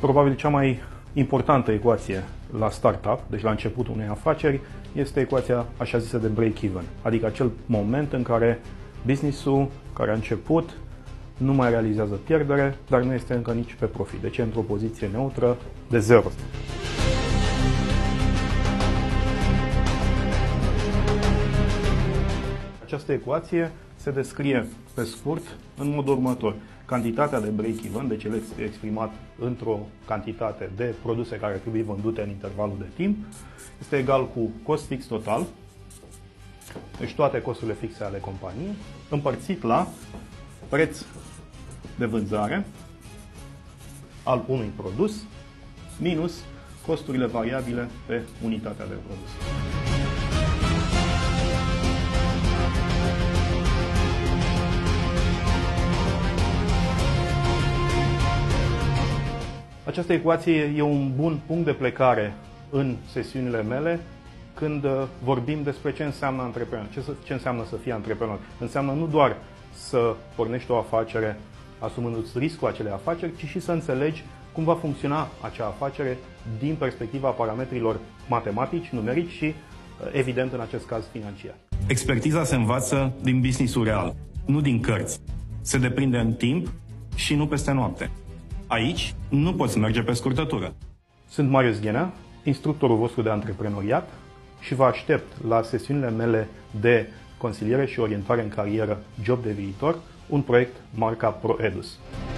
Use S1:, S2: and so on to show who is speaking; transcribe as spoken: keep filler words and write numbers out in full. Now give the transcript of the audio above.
S1: Probabil cea mai importantă ecuație la startup, deci la începutul unei afaceri, este ecuația așa zisă de break-even, adică acel moment în care business-ul care a început nu mai realizează pierdere, dar nu este încă nici pe profit, deci e într-o poziție neutră de zero. Această ecuație se descrie pe scurt în modul următor. Cantitatea de break-even, deci el este exprimat într-o cantitate de produse care trebuie vândute în intervalul de timp, este egal cu cost fix total, deci toate costurile fixe ale companiei, împărțit la preț de vânzare al unui produs minus costurile variabile pe unitatea de produs. Această ecuație e un bun punct de plecare în sesiunile mele când vorbim despre ce înseamnă antreprenor, ce, ce înseamnă să fii antreprenor. Înseamnă nu doar să pornești o afacere asumându-ți riscul acelei afaceri, ci și să înțelegi cum va funcționa acea afacere din perspectiva parametrilor matematici, numerici și, evident, în acest caz, financiar.
S2: Expertiza se învață din business-ul real, nu din cărți. Se deprinde în timp și nu peste noapte. Aici nu poți merge pe scurtătură.
S1: Sunt Marius Ghenea, instructorul vostru de antreprenoriat și vă aștept la sesiunile mele de consiliere și orientare în carieră Job de Viitor, un proiect marca ProEdus.